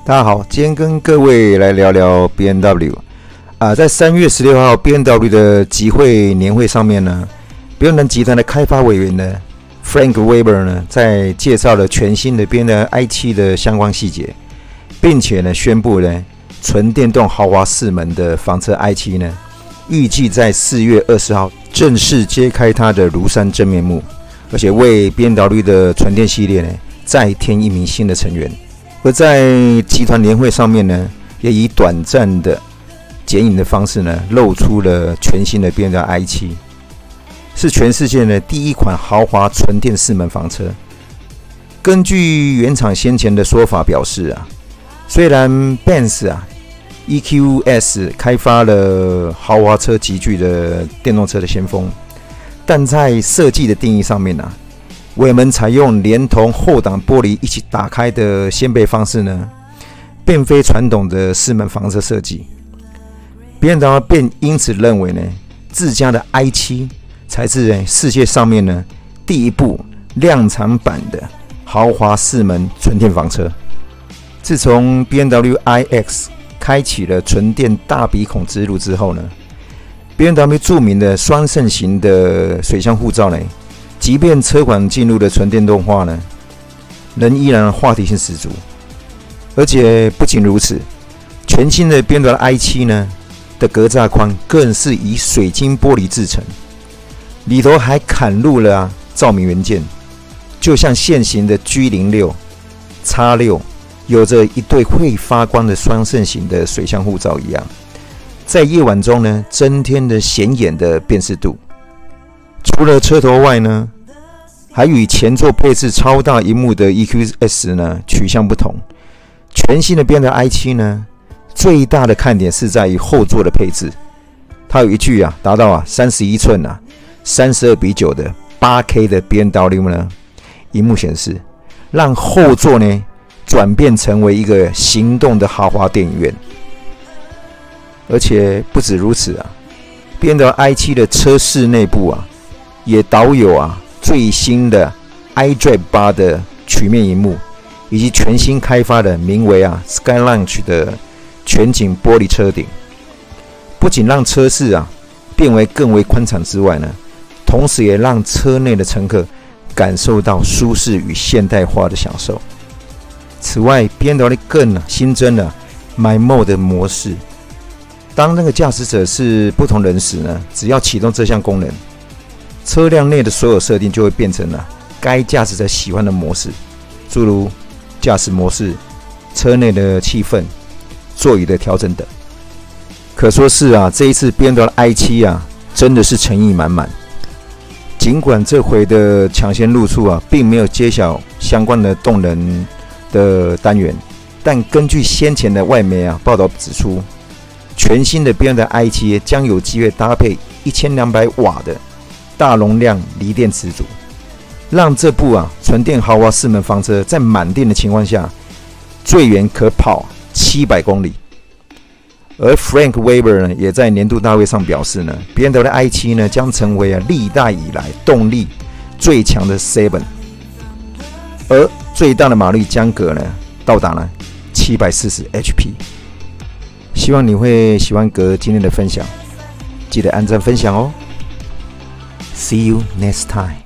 大家好，今天跟各位来聊聊 BMW 在3月16号 BMW 的集会年会上面呢，比亚迪集团的开发委员呢 Frank Weber 呢，在介绍了全新的 BMW i7 的相关细节，并且呢宣布呢纯电动豪华4门的房车 i7 呢，预计在4月20号正式揭开它的庐山真面目，而且为 BMW 的纯电系列呢再添一名新的成员。而在集团年会上面呢，也以短暂的剪影的方式呢，露出了全新的 BMW i7， 是全世界的第一款豪华纯电4门房车。根据原厂先前的说法表示虽然 Benz EQS 开发了豪华车级距的电动车的先锋，但在设计的定义上面尾门采用连同后挡玻璃一起打开的掀背方式呢，并非传统的4门房车设计。BMW 便因此认为呢，自家的 i7 才是世界上面呢第一部量产版的豪华4门纯电房车。自从 BMW iX 开启了纯电大鼻孔之路之后呢， BMW 著名的双肾型的水箱护罩呢，即便车款进入了纯电动化呢，仍依然话题性十足。而且不仅如此，全新的 BMW i7 呢的格栅框更是以水晶玻璃制成，里头还砍入了照明元件，就像现行的 G06、X6 有着一对会发光的双肾型的水箱护罩一样，在夜晚中呢增添了显眼的辨识度。除了车头外呢，还与前座配置超大萤幕的 EQS 呢取向不同。全新的 BMW i7 呢，最大的看点是在于后座的配置，它有一具达到31寸32:9的 8K 的 BMW 呢萤幕显示，让后座呢转变成为一个行动的豪华电影院。而且不止如此BMW i7 的车室内部也导有最新的 iDrive 8的曲面萤幕，以及全新开发的名为Skylaunch 的全景玻璃车顶。不仅让车室变为更为宽敞之外呢，同时也让车内的乘客感受到舒适与现代化的享受。此外 BMW 更新增了 My Mode 模式，当那个驾驶者是不同人时呢，只要启动这项功能，车辆内的所有设定就会变成该驾驶者喜欢的模式，诸如驾驶模式、车内的气氛、座椅的调整等。可说是这一次 BMW i7 真的是诚意满满。尽管这回的抢先入驻并没有揭晓相关的动能的单元，但根据先前的外媒报道指出，全新的 BMW i7 将有机会搭配1200瓦的大容量锂电池组，让这部纯电豪华4门房车在满电的情况下，最远可跑700公里。而 Frank Weber 呢，也在年度大会上表示呢 ，BMW i7 呢将成为历代以来动力最强的 7， 而最大的马力将可到达740 HP。希望你会喜欢哥今天的分享，记得按赞分享哦。See you next time.